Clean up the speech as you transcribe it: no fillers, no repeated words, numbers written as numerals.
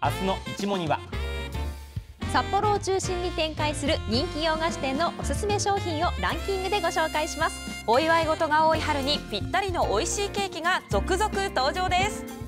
明日のいちもには札幌を中心に展開する人気洋菓子店のおすすめ商品をランキングでご紹介します。 お祝い事が多い春にぴったりの美味しいケーキが続々登場です。